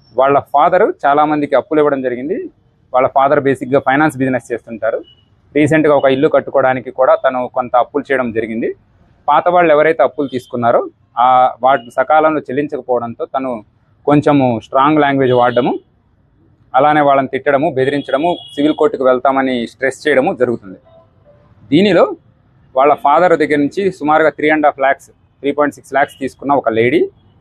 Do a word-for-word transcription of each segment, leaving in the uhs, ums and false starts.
వాళ్ళ ఫాదర్ చాలా మందికి అప్పులు ఇవ్వడం జరిగింది. వాళ్ళ ఫాదర్ బేసిక్గా ఫైనాన్స్ బిజినెస్ చేస్తుంటారు. రీసెంట్గా ఒక ఇల్లు కట్టుకోవడానికి కూడా తను కొంత అప్పులు చేయడం జరిగింది. పాత వాళ్ళు ఎవరైతే అప్పులు తీసుకున్నారో ఆ వాటి సకాలంలో చెల్లించకపోవడంతో తను కొంచెము స్ట్రాంగ్ లాంగ్వేజ్ వాడడము, అలానే వాళ్ళని తిట్టడము, బెదిరించడము, సివిల్ కోర్టుకు వెళ్తామని స్ట్రెస్ చేయడము జరుగుతుంది. దీనిలో వాళ్ళ ఫాదర్ దగ్గర నుంచి సుమారుగా three and half lakhs three point six lakhs తీసుకున్న ఒక లేడీ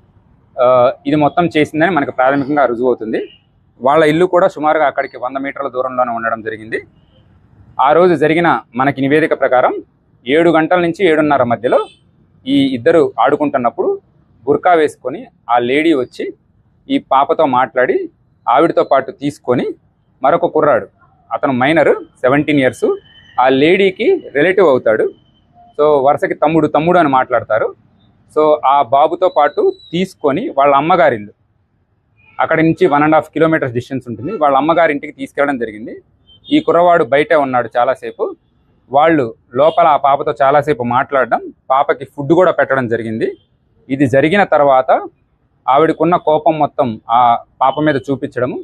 ఇది మొత్తం చేసిందని మనకు ప్రాథమికంగా రుజువు అవుతుంది. వాళ్ళ ఇల్లు కూడా సుమారుగా అక్కడికి వంద మీటర్ల దూరంలోనే ఉండడం జరిగింది. ఆ రోజు జరిగిన మనకి నివేదిక ప్రకారం ఏడు గంటల నుంచి ఏడున్నర మధ్యలో ఈ ఇద్దరు ఆడుకుంటున్నప్పుడు బుర్కా వేసుకొని ఆ లేడీ వచ్చి ఈ పాపతో మాట్లాడి ఆవిడతో పాటు తీసుకొని మరొక కుర్రాడు, అతను మైనర్ సెవెంటీన్ ఇయర్స్, ఆ లేడీకి రిలేటివ్ అవుతాడు. సో వరుసకి తమ్ముడు తమ్ముడు అని మాట్లాడతారు. సో ఆ బాబుతో పాటు తీసుకొని వాళ్ళ అమ్మగారి ఇల్లు, అక్కడి నుంచి one and half kilometres distance ఉంటుంది, వాళ్ళ అమ్మగారి ఇంటికి తీసుకెళ్ళడం జరిగింది. ఈ కుర్రవాడు బయటే ఉన్నాడు చాలాసేపు. వాళ్ళు లోపల ఆ పాపతో చాలాసేపు మాట్లాడడం, పాపకి ఫుడ్ కూడా పెట్టడం జరిగింది. ఇది జరిగిన తర్వాత ఆవిడకున్న కోపం మొత్తం ఆ పాప మీద చూపించడము,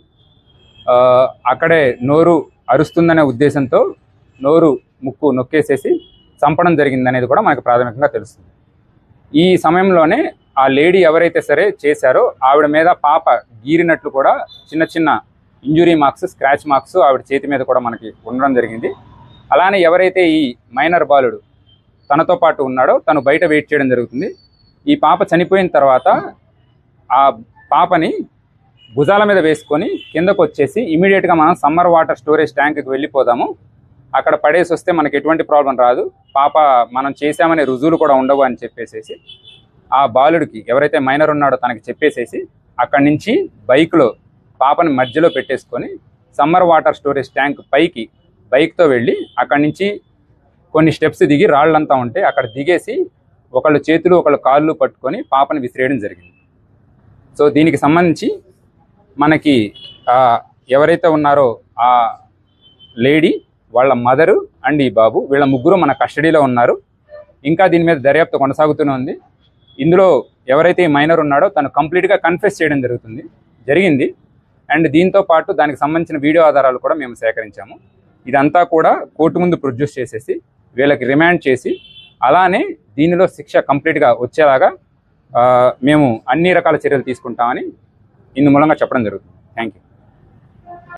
అక్కడే నోరు అరుస్తుందనే ఉద్దేశంతో నోరు ముక్కు నొక్కేసేసి చంపడం జరిగింది అనేది కూడా మనకు ప్రాథమికంగా తెలుస్తుంది. ఈ సమయంలోనే ఆ లేడీ ఎవరైతే సరే చేశారో ఆవిడ మీద పాప గీరినట్లు కూడా చిన్న చిన్న ఇంజురీ మార్క్స్, స్క్రాచ్ మార్క్స్ ఆవిడ చేతి మీద కూడా మనకి ఉండడం జరిగింది. అలానే ఎవరైతే ఈ మైనర్ బాలుడు తనతో పాటు ఉన్నాడో తను బయట వెయిట్ చేయడం జరుగుతుంది. ఈ పాప చనిపోయిన తర్వాత ఆ పాపని భుజాల మీద వేసుకొని కిందకు వచ్చేసి ఇమీడియట్గా మనం సమ్మర్ వాటర్ స్టోరేజ్ ట్యాంక్కి వెళ్ళిపోదాము, అక్కడ పడేసి వస్తే మనకి ఎటువంటి ప్రాబ్లం రాదు, పాప మనం చేశామనే రుజువులు కూడా ఉండవు అని చెప్పేసేసి ఆ బాలుడికి ఎవరైతే మైనర్ ఉన్నాడో తనకి చెప్పేసేసి అక్కడి నుంచి బైక్లో పాపని మధ్యలో పెట్టేసుకొని సమ్మర్ వాటర్ స్టోరేజ్ ట్యాంక్ పైకి బైక్తో వెళ్ళి అక్కడి నుంచి కొన్ని స్టెప్స్ దిగి రాళ్ళంతా ఉంటే అక్కడ దిగేసి ఒకళ్ళు చేతులు ఒకళ్ళు కాళ్ళు పట్టుకొని పాపని విసిరేయడం జరిగింది. సో దీనికి సంబంధించి మనకి ఎవరైతే ఉన్నారో ఆ లేడీ, వాళ్ళ మదరు అండ్ ఈ బాబు, వీళ్ళ ముగ్గురు మన కస్టడీలో ఉన్నారు. ఇంకా దీని మీద దర్యాప్తు కొనసాగుతూనే ఉంది. ఇందులో ఎవరైతే ఈ మైనర్ ఉన్నాడో తను కంప్లీట్గా కన్ఫెస్ చేయడం జరుగుతుంది జరిగింది అండ్ దీంతో పాటు దానికి సంబంధించిన వీడియో ఆధారాలు కూడా మేము సేకరించాము. ఇదంతా కూడా కోర్టు ముందు ప్రొడ్యూస్ చేసేసి వీళ్ళకి రిమాండ్ చేసి అలానే దీనిలో శిక్ష కంప్లీట్గా వచ్చేలాగా మేము అన్ని రకాల చర్యలు తీసుకుంటామని ఇందు మూలంగా చెప్పడం జరుగుతుంది. Thank you.